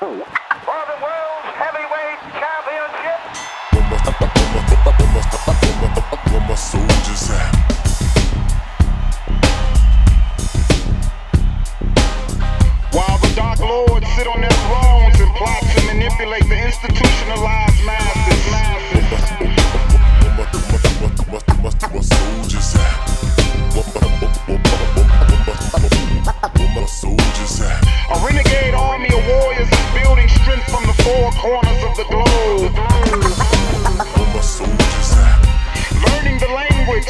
For the World Heavyweight Championship. Where my soldiers at? While the Dark Lords sit on their thrones and plot to manipulate the institutionalized masses. Where my soldiers at? Where my soldiers at? A renegade army of warriors is building strength from the four corners of the globe. Where my soldiers at? Learning the language,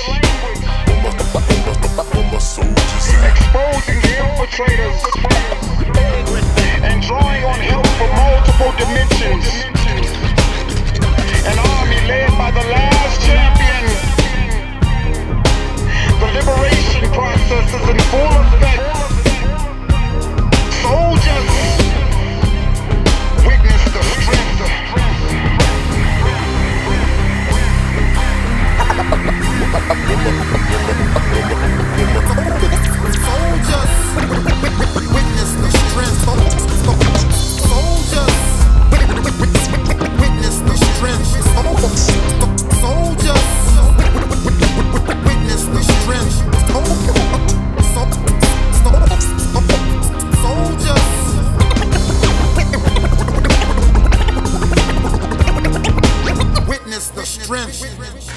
Where my soldiers at? exposing the infiltrators, and drawing on help from multiple dimensions. An army led by the last champion. The liberation process is in full effect. Soldiers, witness the strength. Soldiers, witness the strength. Soldiers, witness the strength. Soldiers, witness the strength. Soldiers, witness the strength.